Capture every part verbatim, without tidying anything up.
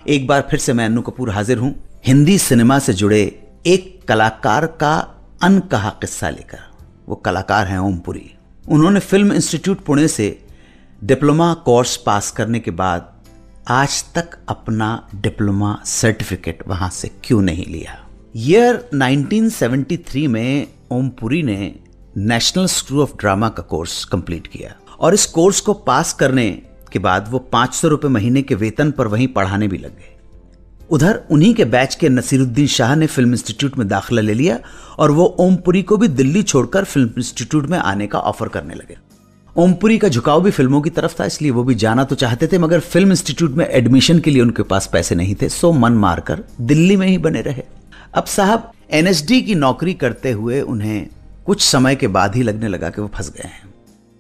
एक बार फिर से मैं अन्नू कपूर हाजिर हूं हिंदी सिनेमा से जुड़े एक कलाकार का अनकहा किस्सा लेकर। वो कलाकार हैं ओम पुरी। उन्होंने फिल्म इंस्टीट्यूट पुणे से डिप्लोमा कोर्स पास करने के बाद आज तक अपना डिप्लोमा सर्टिफिकेट वहां से क्यों नहीं लिया। ईयर नाइनटीन सेवेंटी थ्री में ओम पुरी ने नेशनल स्कूल ऑफ ड्रामा का कोर्स कंप्लीट किया और इस कोर्स को पास करने के बाद वो पांच सौ रुपए महीने के वेतन पर वहीं पढ़ाने भी लग गए। उधर उन्हीं के बैच के नसीरुद्दीन शाह ने फिल्म इंस्टीट्यूट में दाखिला ले लिया और वो ओम पुरी को भी दिल्ली छोड़कर फिल्म इंस्टीट्यूट में आने का ऑफर करने लगे। ओम पुरी का झुकाव भी फिल्मों की तरफ था, इसलिए वो भी जाना तो चाहते थे, मगर फिल्म इंस्टीट्यूट में एडमिशन के लिए उनके पास पैसे नहीं थे, सो मन मारकर दिल्ली में ही बने रहे। अब साहब एनएसडी की नौकरी करते हुए उन्हें कुछ समय के बाद ही लगने लगा कि वो फंस गए हैं।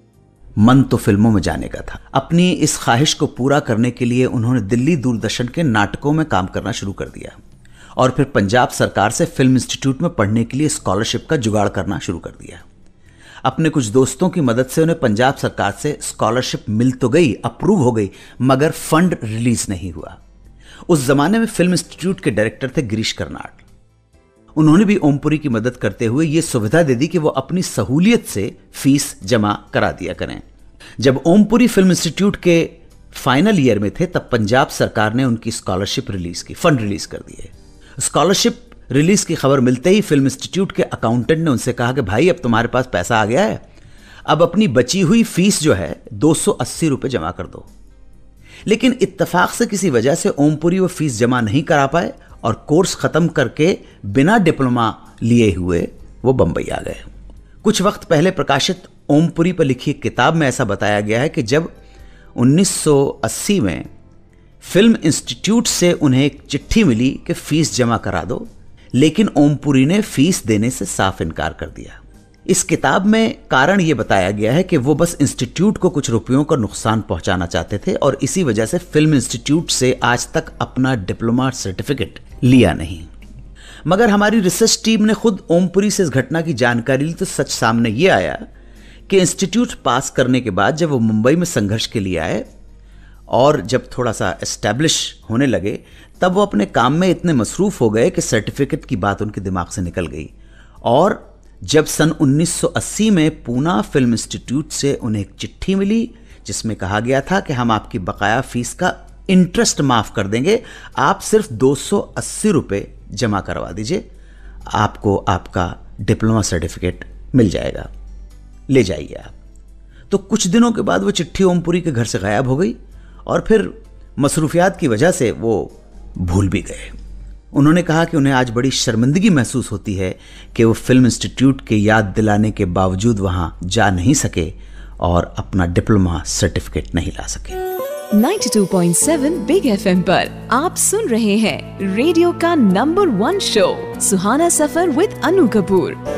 मन तो फिल्मों में जाने का था। अपनी इस ख्वाहिश को पूरा करने के लिए उन्होंने दिल्ली दूरदर्शन के नाटकों में काम करना शुरू कर दिया और फिर पंजाब सरकार से फिल्म इंस्टीट्यूट में पढ़ने के लिए स्कॉलरशिप का जुगाड़ करना शुरू कर दिया। अपने कुछ दोस्तों की मदद से उन्हें पंजाब सरकार से स्कॉलरशिप मिल तो गई, अप्रूव हो गई, मगर फंड रिलीज नहीं हुआ। उस जमाने में फिल्म इंस्टीट्यूट के डायरेक्टर थे गिरीश कर्नाड। उन्होंने भी ओम पुरी की मदद करते हुए यह सुविधा दे दी कि वो अपनी सहूलियत से फीस जमा करा दिया करें। जब ओम पुरी फिल्म इंस्टीट्यूट के फाइनल ईयर में थे तब पंजाब सरकार ने उनकी स्कॉलरशिप रिलीज की, फंड रिलीज कर दिए। स्कॉलरशिप रिलीज की खबर मिलते ही फिल्म इंस्टीट्यूट के अकाउंटेंट ने उनसे कहा कि भाई अब तुम्हारे पास पैसा आ गया है, अब अपनी बची हुई फीस जो है दो सौ अस्सी रुपए जमा कर दो। लेकिन इत्तेफाक से किसी वजह से ओम पुरी वो फीस जमा नहीं करा पाए और कोर्स खत्म करके बिना डिप्लोमा लिए हुए वो बंबई आ गए। कुछ वक्त पहले प्रकाशित ओम पुरी पर लिखी किताब में ऐसा बताया गया है कि जब उन्नीस सौ अस्सी में फिल्म इंस्टीट्यूट से उन्हें एक चिट्ठी मिली कि फीस जमा करा दो, लेकिन ओम पुरी ने फीस देने से साफ इनकार कर दिया। इस किताब में कारण यह बताया गया है कि वो बस इंस्टीट्यूट को कुछ रुपयों का नुकसान पहुंचाना चाहते थे और इसी वजह से फिल्म इंस्टीट्यूट से आज तक अपना डिप्लोमा सर्टिफिकेट लिया नहीं। मगर हमारी रिसर्च टीम ने खुद ओम पुरी से इस घटना की जानकारी ली तो सच सामने यह आया कि इंस्टीट्यूट पास करने के बाद जब वो मुंबई में संघर्ष के लिए आए और जब थोड़ा सा एस्टैब्लिश होने लगे तब वो अपने काम में इतने मसरूफ हो गए कि सर्टिफिकेट की बात उनके दिमाग से निकल गई। और जब सन उन्नीस सौ अस्सी में पूना फिल्म इंस्टीट्यूट से उन्हें एक चिट्ठी मिली जिसमें कहा गया था कि हम आपकी बकाया फीस का इंटरेस्ट माफ कर देंगे, आप सिर्फ दो सौ अस्सी रुपये जमा करवा दीजिए, आपको आपका डिप्लोमा सर्टिफिकेट मिल जाएगा, ले जाइए आप। तो कुछ दिनों के बाद वो चिट्ठी ओम पुरी के घर से गायब हो गई और फिर मसरूफियात की वजह से वो भूल भी गए। उन्होंने कहा कि उन्हें आज बड़ी शर्मिंदगी महसूस होती है कि वो फिल्म इंस्टीट्यूट के याद दिलाने के बावजूद वहां जा नहीं सके और अपना डिप्लोमा सर्टिफिकेट नहीं ला सके। बानवे पॉइंट सात बिग एफएम पर आप सुन रहे हैं रेडियो का number one show Suhana Safar with Anu Kapoor.